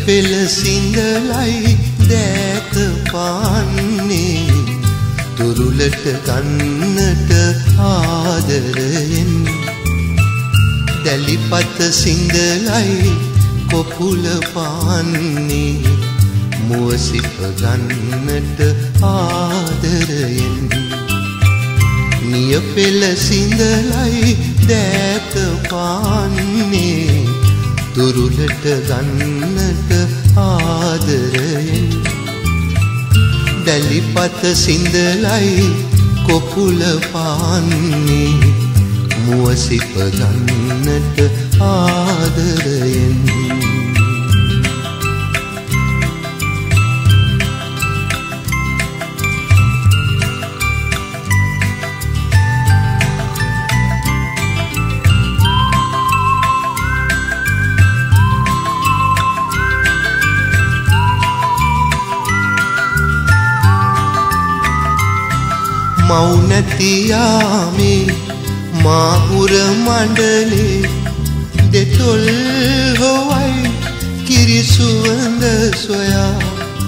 පෙළ සිංහලයි දෑත පාන්නේ දුරුලට ගන්නට ආදරයෙන් දැලිපත සිංහලයි කොපුල පාන්නේ මුවසිප ගන්නට ආදරයෙන් නිය පෙළ සිංහලයි දෑත පාන්නේ දුරුලට ගන්නට ආදරයෙන් දැලිපත සිංහලයි කොපුල පාන්නේ මුවසිප ගන්නට ආදරයෙන් මෞනතියාමේ මාහුර මණ්ඩලේ දෙතොල් හොවයි කිරිසුවඳ සොයා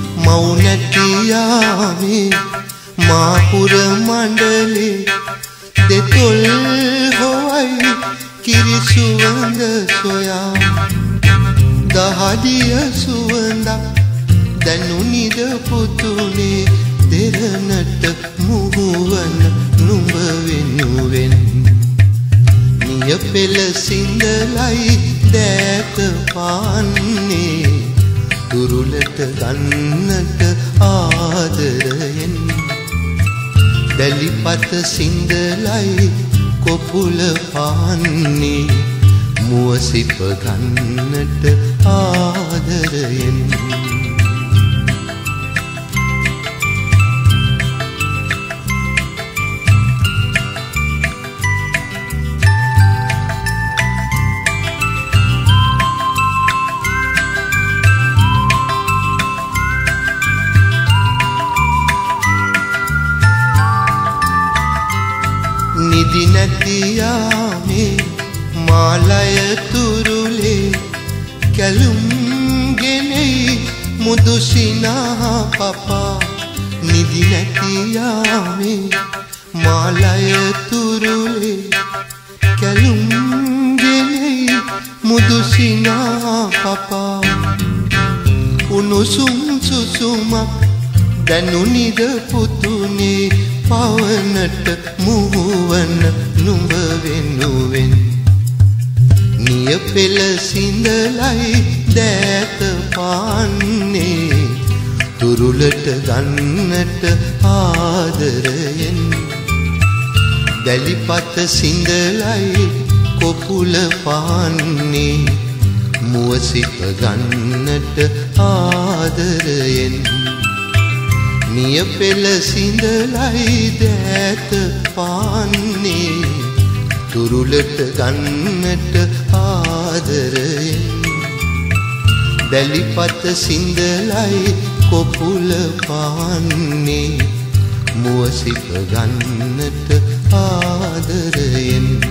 මෞනතියාමේ මාහුර මණ්ඩලේ දෙතොල් හොවයි කිරිසුවඳ සොයා දහදිය සුවඳක් දැනුනිද පුතුනේ දෙරණට මුහුවන නුඹ වෙනුවෙන් නිය පෙළ සිංහලයි දෑත පාන්නේ දුරුලට ගන්නට ආදරයෙන් දැලිපත සිංහලයි කොපුල පාන්නේ මුවසිප ගන්නට ආදරයෙන් නිදි නැතියාමේ මාලය තුරුලේ කැලුම් ගෙනෙයි මුදු සිනා පපා නිදි නැතියාමේ මාලය තුරුලේ කැලුම් ගෙනෙයි මුදු සිනා පපා උණුසුම් සුසුමක් දැනුනිද පුතුනේ පවනට මුහුවන නුඹ වෙනුවෙන් නිය පෙළ සිංහලයි දෑත පාන්නේ දුරුලට ගන්නට ආදරයෙන් දැලිපත සිංහලයි කොපුල පාන්නේ මුවසිප ගන්නට ආදරයෙන් නිය පෙළ සිංහලයි දෑත පාන්නේ දුරුලට ගන්නට ආදරයෙන් දැලිපත සිංහලයි කොපුල පාන්නේ මුවසිප ගන්නට ආදරයෙන්